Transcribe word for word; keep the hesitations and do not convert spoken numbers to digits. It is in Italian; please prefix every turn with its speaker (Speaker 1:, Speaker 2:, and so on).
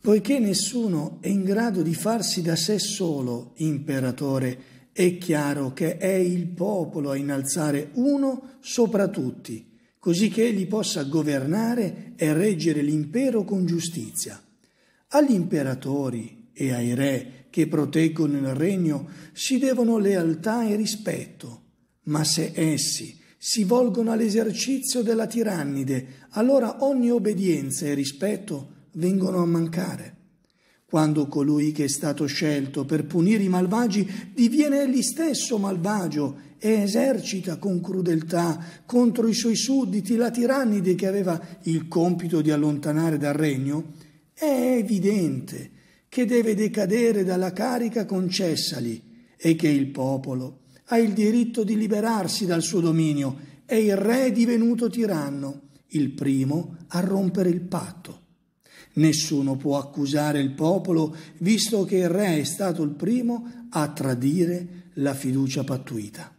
Speaker 1: Poiché nessuno è in grado di farsi da sé solo imperatore, è chiaro che è il popolo a innalzare uno sopra tutti, così che egli possa governare e reggere l'impero con giustizia. Agli imperatori e ai re che proteggono il regno si devono lealtà e rispetto, ma se essi si volgono all'esercizio della tirannide, allora ogni obbedienza e rispetto vengono a mancare. Quando colui che è stato scelto per punire i malvagi diviene egli stesso malvagio e esercita con crudeltà contro i suoi sudditi la tirannide che aveva il compito di allontanare dal regno, è evidente che deve decadere dalla carica concessagli e che il popolo ha il diritto di liberarsi dal suo dominio e il re è divenuto tiranno, il primo a rompere il patto. Nessuno può accusare il popolo, visto che il re è stato il primo a tradire la fiducia pattuita.